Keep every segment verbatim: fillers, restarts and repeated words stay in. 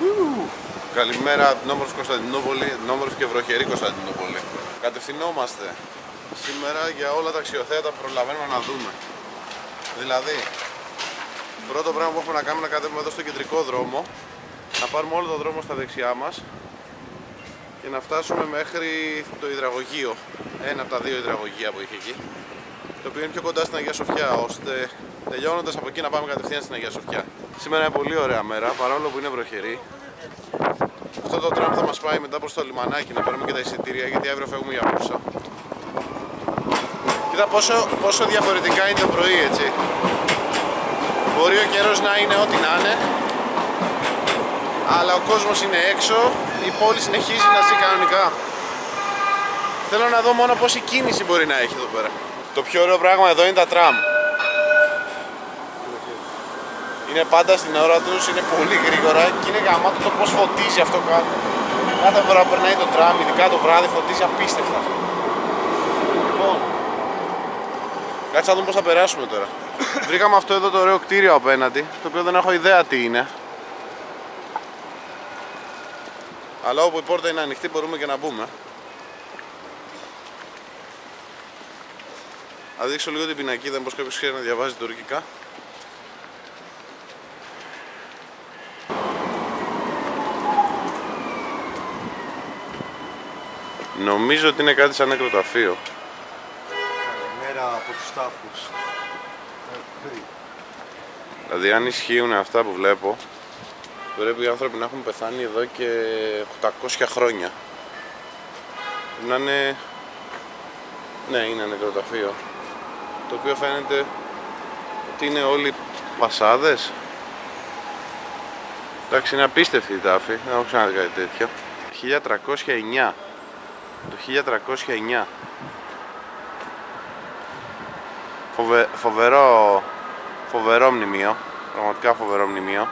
Καλημέρα από την όμορφη Κωνσταντινούπολη, την όμορφη και βροχερή Κωνσταντινούπολη. Κατευθυνόμαστε σήμερα για όλα τα αξιοθέατα που προλαβαίνουμε να δούμε. Δηλαδή, πρώτο πράγμα που έχουμε να κάνουμε είναι να κατέβουμε εδώ στο κεντρικό δρόμο, να πάρουμε όλο τον δρόμο στα δεξιά μας και να φτάσουμε μέχρι το υδραγωγείο, ένα από τα δύο υδραγωγεία που είχε εκεί, το οποίο είναι πιο κοντά στην Αγία Σοφιά, ώστε τελειώνοντας από εκεί να πάμε κατευθείαν στην Αγία Σοφιά. Σήμερα είναι πολύ ωραία μέρα, παρόλο που είναι βροχερή. Αυτό το τραμ θα μας πάει μετά προς το λιμανάκι να πάρουμε και τα εισιτήρια, γιατί αύριο φεύγουμε για Μπούρσα. Κοίτα πόσο, πόσο διαφορετικά είναι το πρωί, έτσι. Μπορεί ο καιρός να είναι ό,τι να είναι, αλλά ο κόσμος είναι έξω, η πόλη συνεχίζει να ζει κανονικά. Θέλω να δω μόνο πόση κίνηση μπορεί να έχει εδώ πέρα. Το πιο ωραίο πράγμα εδώ είναι τα τραμ. Είναι πάντα στην ώρα τους, είναι πολύ γρήγορα και είναι γαμάτο το πως φωτίζει αυτό κάτω. Κάθε φορά που περνάει το τραμ, ειδικά το βράδυ, φωτίζει απίστευτα. Λοιπόν, κάτσε να δούμε πως θα περάσουμε τώρα. Βρήκαμε αυτό εδώ το ωραίο κτίριο απέναντι, το οποίο δεν έχω ιδέα τι είναι. Αλλά όπου η πόρτα είναι ανοιχτή μπορούμε και να μπούμε. Θα δείξω λίγο την πινακίδα, μήπως κάποιος ξέρει να διαβάζει τουρκικά. Νομίζω ότι είναι κάτι σαν νεκροταφείο. Καλημέρα από τους τάφους. Δηλαδή αν ισχύουν αυτά που βλέπω, πρέπει οι άνθρωποι να έχουν πεθάνει εδώ και οκτακόσια χρόνια. Να είναι... Ναι, είναι νεκροταφείο. Το οποίο φαίνεται ότι είναι όλοι πασάδες. Εντάξει, είναι απίστευτη η τάφη, δεν έχω ξαναδεί κάτι τέτοιο. χίλια τριακόσια εννιά. Το χίλια τριακόσια εννιά. Φοβε, φοβερό, φοβερό μνημείο, πραγματικά φοβερό μνημείο,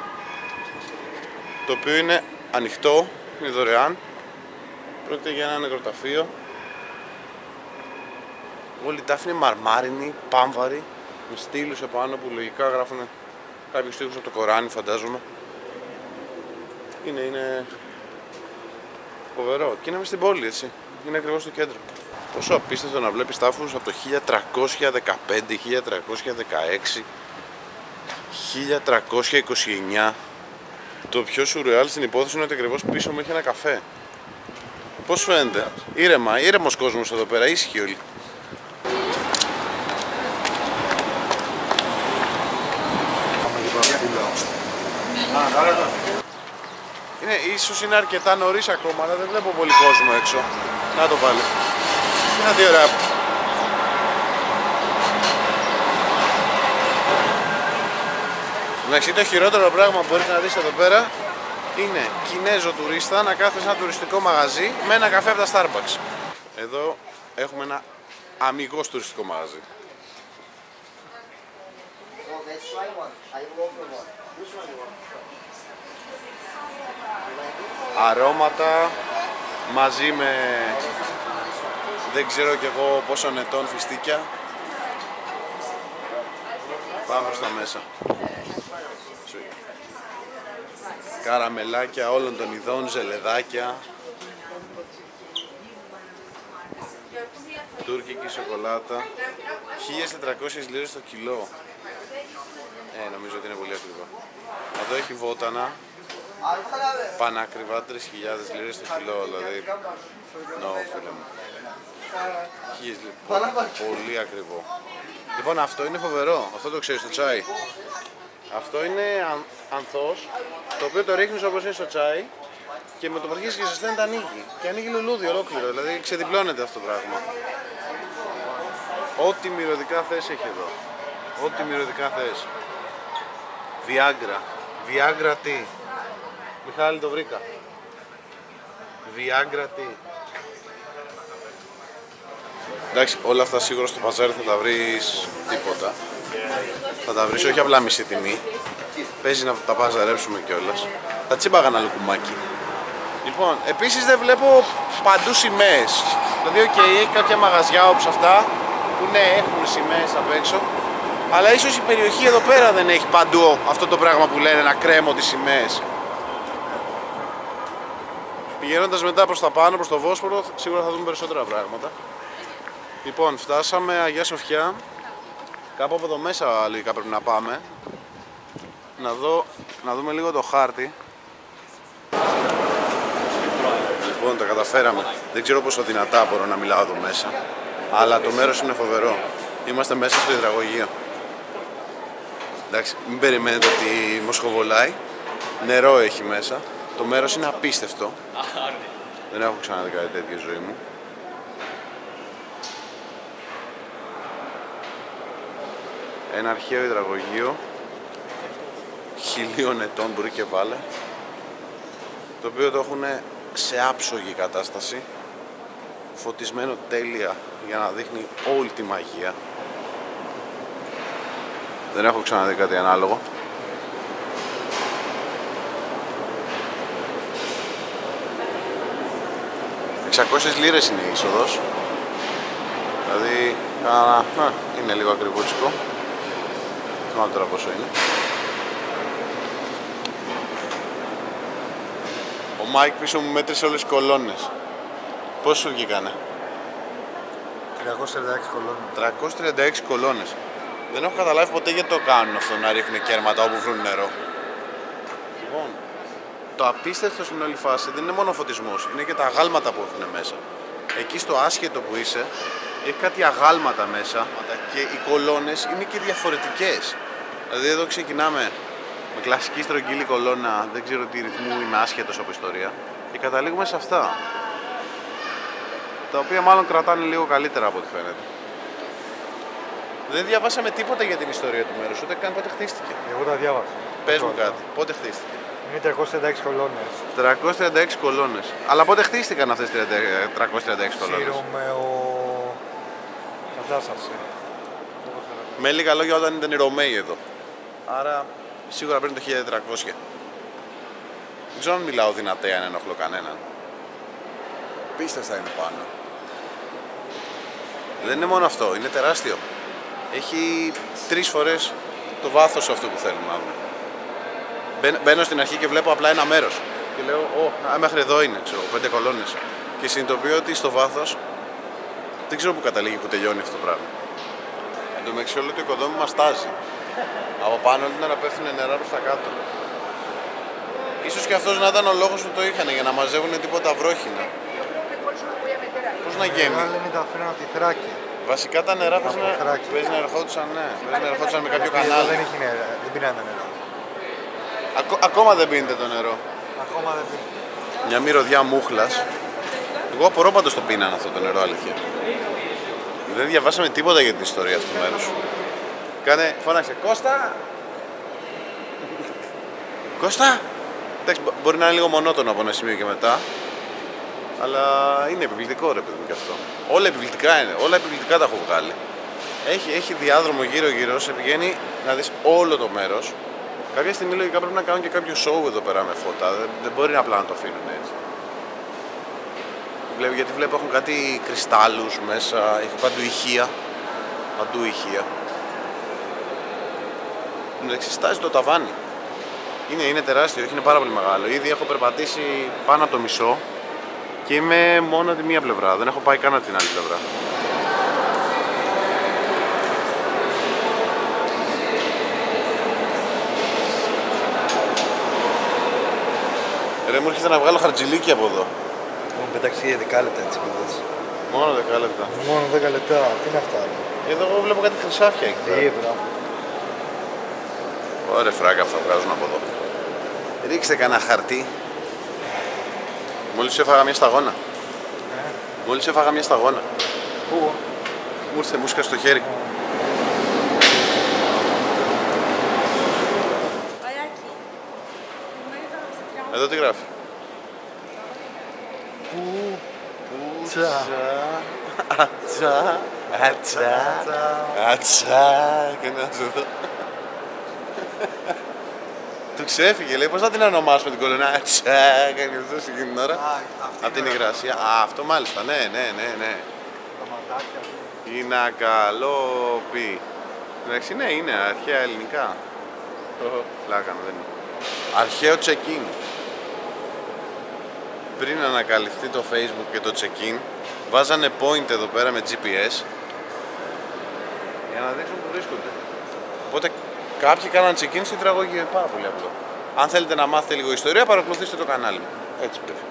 το οποίο είναι ανοιχτό, είναι δωρεάν, πρόκειται για ένα νεκροταφείο. Όλη η τάφη είναι μαρμάρινη, πάμβαρη, με στήλους επάνω που λογικά γράφουν κάποιους στίχους από το Κοράνι, φαντάζομαι. Είναι, είναι... φοβερό. Και είναι μες στην πόλη, έτσι. Είναι ακριβώς στο κέντρο. Πόσο απίστευτο να βλέπεις τάφους από το χίλια τριακόσια δεκαπέντε, χίλια τριακόσια δεκαέξι, χίλια τριακόσια είκοσι εννιά. Το πιο σουρεάλ στην υπόθεση είναι ότι ακριβώς πίσω μου έχει ένα καφέ. Πώς φαίνεται? Ήρεμα, ήρεμος κόσμος εδώ πέρα, ήσυχοι όλοι. Είναι, ίσως είναι αρκετά νωρίς ακόμα, αλλά δεν βλέπω πολύ κόσμο έξω. Να το πάλι. Να τι ωραία. Εντάξει, το χειρότερο πράγμα που μπορείς να δεις εδώ πέρα είναι Κινέζο τουρίστα να κάθεται σε ένα τουριστικό μαγαζί με ένα καφέ από τα Starbucks. Εδώ έχουμε ένα αμιγώς τουριστικό μαγαζί. Αρώματα μαζί με δεν ξέρω κι εγώ πόσων ετών φιστίκια. Πάμε προς τα μέσα. Καραμελάκια όλων των ειδών, ζελεδάκια, τουρκική σοκολάτα. χίλιες τετρακόσιες λίρες το κιλό. Ε, νομίζω ότι είναι πολύ ακριβό. Εδώ έχει βότανα. Πανάκριβα, τρεις χιλιάδες λίρες το κιλό, δηλαδή. No, φίλε μου. Πολύ ακριβό. Λοιπόν, αυτό είναι φοβερό. Αυτό το ξέρεις, το τσάι. Αυτό είναι αν, ανθός, το οποίο το ρίχνεις όπως είναι στο τσάι και με το που αρχίσεις και σε στέλνει ανοίγει. Και ανοίγει λουλούδι ολόκληρο, δηλαδή ξεδιπλώνεται αυτό το πράγμα. Ό,τι μυρωδικά θες έχει εδώ. Ό,τι μυρωδικά θες. Viagra. Viagra τι? Μιχάλη, το βρήκα. Viagra τι? Εντάξει, όλα αυτά σίγουρα στο παζάρι θα τα βρεις τίποτα. Θα τα βρεις όχι απλά μισή τιμή. Παίζει να τα παζαρέψουμε κιόλας. Θα τσίμπαγα ένα λουκουμάκι. Λοιπόν, επίσης δεν βλέπω παντού σημαίες. Δηλαδή, οκ, okay, έχει κάποια μαγαζιά όπως αυτά που ναι, έχουν σημαίες απ' έξω. Αλλά ίσως η περιοχή εδώ πέρα δεν έχει παντού αυτό το πράγμα που λένε να κρέμω τις σημαίες. Πηγαίνοντας μετά προς τα πάνω, προς το Βόσπορο, σίγουρα θα δούμε περισσότερα πράγματα. Λοιπόν, φτάσαμε Αγία Σοφιά. Κάπου από εδώ μέσα λογικά πρέπει να πάμε. Να, δω, να δούμε λίγο το χάρτη. Λοιπόν, τα καταφέραμε. Δεν ξέρω πόσο δυνατά μπορώ να μιλάω εδώ μέσα. Αλλά το μέρος είναι φοβερό. Είμαστε μέσα στο υδραγωγείο. Εντάξει, μην περιμένετε ότι μοσχοβολάει. Νερό έχει μέσα. Το μέρος είναι απίστευτο. Δεν έχω ξαναδεί κάτι τέτοιο ζωή μου. Ένα αρχαίο υδραγωγείο χιλίων ετών μπορεί και βάλε, το οποίο το έχουν σε άψογη κατάσταση, φωτισμένο τέλεια για να δείχνει όλη τη μαγεία. Δεν έχω ξαναδεί κάτι ανάλογο. εξακόσιες λίρες είναι η είσοδος. Δηλαδή, α, α, είναι λίγο ακριβούτσικο. Δεν θυμάμαι τώρα πόσο είναι. Ο Μάικ πίσω μου μέτρησε όλες τις κολόνες. Πώς σου βγήκανε? τριακόσιες τριάντα έξι κολόνες. τριακόσιες τριάντα έξι κολόνες. Δεν έχω καταλάβει ποτέ γιατί το κάνουν αυτό, να ρίχνουν κέρματα όπου βρουν νερό. Λοιπόν, το απίστευτο στην όλη φάση δεν είναι μόνο ο φωτισμός, είναι και τα αγάλματα που έχουν μέσα. Εκεί στο άσχετο που είσαι, έχει κάτι αγάλματα μέσα και οι κολόνες είναι και διαφορετικές. Δηλαδή εδώ ξεκινάμε με κλασική στρογγύλη κολόνα, δεν ξέρω τι ρυθμού, είμαι άσχετος από ιστορία, και καταλήγουμε σε αυτά. Τα οποία μάλλον κρατάνε λίγο καλύτερα από ό,τι φαίνεται. Δεν διαβάσαμε τίποτα για την ιστορία του μέρους, ούτε καν πότε χτίστηκε. Εγώ τα διάβασα. Πες μου κάτι, πότε χτίστηκε? Είναι τριακόσιες τριάντα έξι κολόνες. τριακόσιες τριάντα έξι κολόνες. Αλλά πότε χτίστηκαν αυτές τις τριακόσιες τριάντα έξι κολόνες? Σύρωμαιο... κατάσταση. Με λίγα λόγια, όταν ήταν οι Ρωμαίοι εδώ. Άρα σίγουρα πριν το χίλια τετρακόσια. Δεν ξέρω αν μιλάω δυνατά αν ενοχλώ κανέναν. Πίστευτα είναι πάνω. Δεν είναι μόνο αυτό, είναι τεράστιο. Έχει τρεις φορές το βάθος αυτού που θέλουμε να δούμε. Μπαίνω στην αρχή και βλέπω απλά ένα μέρος. Και λέω, Ω, μέχρι εδώ είναι, ξέρω, πέντε κολόνες. Και συνειδητοποιώ ότι στο βάθος δεν ξέρω που καταλήγει, που τελειώνει αυτό το πράγμα. Εν τω μεταξύ, όλο το οικοδόμημα στάζει. Από πάνω όλη την ώρα πέφτουν νερά προς τα κάτω. Ίσως και αυτός να ήταν ο λόγος που το είχαν, για να μαζεύουν τίποτα βρόχινα. Πώς να γίνει? Λένε τα φρένα από τη Θράκη. Βασικά τα νερά παίζει να, παίζει να ερχόντουσαν, ναι. Παίζει να ερχόντουσαν με κάποιο κανάλι. Δεν έχει νερά, δεν πίνανε το νερό. Ακό, ακόμα δεν πίνεται το νερό. Ακόμα δεν πίνεται. Μια μυρωδιά μούχλας. Εγώ απορώ πάντως το πίνανε αυτό το νερό, αλήθεια. Δεν διαβάσαμε τίποτα για την ιστορία αυτού του μέρους. Κάνε, φώναξε, Κώστα! Κώστα! Εντάξει, μπορεί να είναι λίγο μονότονο από ένα σημείο και μετά. Αλλά είναι επιβλητικό, ρε παιδί μου, και αυτό. Όλα επιβλητικά είναι, όλα επιβλητικά τα έχω βγάλει. Έχει, έχει διάδρομο γύρω-γύρω, σε πηγαίνει να δεις όλο το μέρος. Κάποια στιγμή λογικά πρέπει να κάνουν και κάποιο show εδώ πέρα με φώτα. Δεν, δεν μπορεί απλά να το αφήνουν έτσι. Βλέπω, γιατί βλέπω έχουν κάτι κρυστάλλους μέσα, έχει παντού ηχεία. Παντού ηχεία. Εντάξει, στάζει το ταβάνι. Είναι, είναι τεράστιο, είναι πάρα πολύ μεγάλο. Ήδη έχω περπατήσει πάνω από το μισό και είμαι μόνο τη μία πλευρά. Δεν έχω πάει καν από την άλλη πλευρά. Ρε, μου έρχεται να βγάλω χαρτζηλίκι από εδώ. Μου πετάξει δέκα λεπτά έτσι παιδες. Μόνο δέκα λεπτά. Μόνο δέκα λεπτά, τι είναι αυτά? Εδώ εγώ βλέπω κάτι χρυσάφια εκεί πέρα. Δίπλα. Ωραία φράγκα αυτά βγάζουν από εδώ. Ρίξτε κανένα χαρτί. Μόλις έφαγα μια σταγόνα. Ε. Μόλις έφαγα μια σταγόνα. Πού? Μου ήρθε μουσκα στο χέρι. Εδώ τι γράφει? Πού? Τσα, ατσά, ατσά, ατσά. Και να σου δω. Του ξέφυγε, λέει, πώς να την ονομάσουμε την κολόνα? Ατσά, κάνει αυτό εκείνη την ώρα. Από την υγρασία. Α, αυτό μάλιστα, ναι, ναι, ναι, ναι. Είναι ακαλόπι. Εντάξει, ναι, είναι αρχαία ελληνικά. Πλάκα, δεν είναι. Αρχαίο check-in. πριν ανακαλυφθεί το Facebook και το check-in, βάζανε point εδώ πέρα με τζι πι ες για να δείξουν που βρίσκονται. Οπότε κάποιοι κάναν check-in στην τραγωγία, πάρα πολύ απλό. Αν θέλετε να μάθετε λίγο ιστορία, παρακολουθήστε το κανάλι μου. Έτσι πρέπει.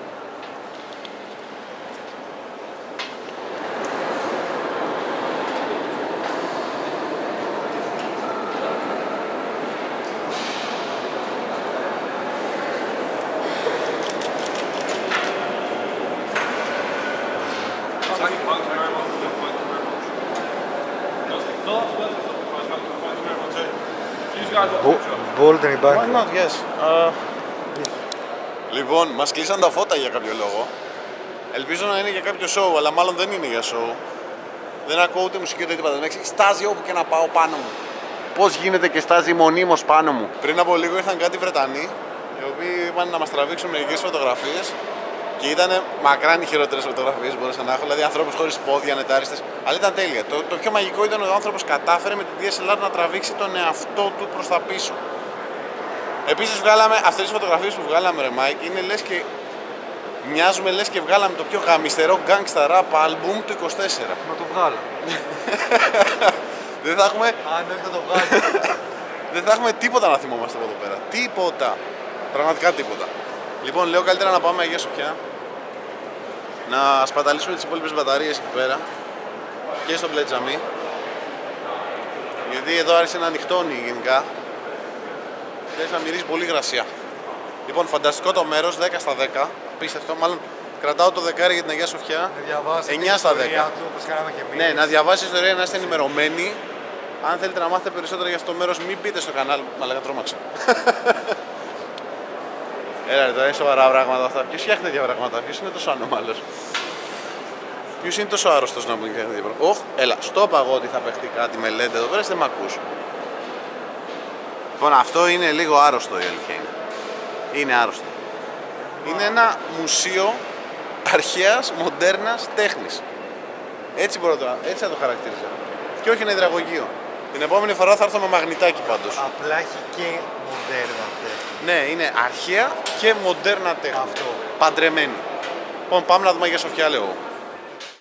Bolden η Why Bank. not, yes. Uh, λοιπόν, μας κλείσαν τα φώτα για κάποιο λόγο. Ελπίζω να είναι για κάποιο show, αλλά μάλλον δεν είναι για show. Δεν ακούω ούτε μουσική ούτε τίποτα. Στάζει όπου και να πάω πάνω μου. Πώς γίνεται και στάζει μονίμως πάνω μου. Πριν από λίγο ήρθαν κάτι Βρετανοί, οι οποίοι είπαν να μας τραβήξουν μερικές φωτογραφίες. Και ήταν μακράν οι χειρότερες φωτογραφίες που μπορούσα να έχω. Δηλαδή, ανθρώπους χωρίς πόδια, νετάριστες. Αλλά ήταν τέλεια. Το, το πιο μαγικό ήταν ότι ο άνθρωπος κατάφερε με την ντι ες ελ αρ να τραβήξει τον εαυτό του προς τα πίσω. Επίσης, βγάλαμε αυτές τις φωτογραφίες που βγάλαμε, ρε Μάικ, είναι λες και μοιάζουμε λες και βγάλαμε το πιο γαμιστερό gangsta rap album του είκοσι τέσσερα. Να το βγάλω. Δεν θα έχουμε. Αν δεν θα το βγάλω. Δεν θα έχουμε τίποτα να θυμόμαστε από εδώ πέρα. Τίποτα. Πραγματικά τίποτα. Λοιπόν, λέω καλύτερα να πάμε Αγία Σοφιά. Να σπαταλήσουμε τις υπόλοιπες μπαταρίες εκεί πέρα. Και στο Μπλετζαμί. Γιατί εδώ άρχισε να ανοιχτώνει γενικά. Και να μυρίζει πολύ γρασία. Λοιπόν, φανταστικό το μέρος, δέκα στα δέκα. Απίστευτο. Μάλλον κρατάω το δεκάρι για την Αγία Σοφιά. εννιά στα δέκα. Ναι, να διαβάσει ιστορία, να είστε ενημερωμένοι. Αν θέλετε να μάθετε περισσότερα για αυτό το μέρος, μην μπείτε στο κανάλι. Μαλάκα, τρόμαξα. Έλα ρε, τώρα είναι σοβαρά πράγματα αυτά. Ποιος φτιάχνει τέτοια πράγματα, ποιος είναι τόσο ανώμαλος. Ποιος είναι τόσο άρρωστος να μου κάνει τέτοια πράγματα. Ωχ, έλα, στο είπα εγώ ότι θα παιχτεί κάτι με λέντε εδώ πέρα, δεν μ' ακούς. Λοιπόν, αυτό είναι λίγο άρρωστο, η αλήθεια είναι. Είναι άρρωστο. Είναι ένα μουσείο αρχαίας, μοντέρνας τέχνης. Έτσι, μπορώ το, έτσι θα το χαρακτηρίζω. Και όχι ένα υδραγωγείο. Την επόμενη φορά θα έρθω με μαγνητάκι πάντως. Απλά έχει και μοντέρνα τέχνη. Ναι, είναι αρχαία και μοντέρνα τέχνη. Αυτό. Παντρεμένη. Λοιπόν, πάμε να δούμε Αγία Σοφιά, λέω.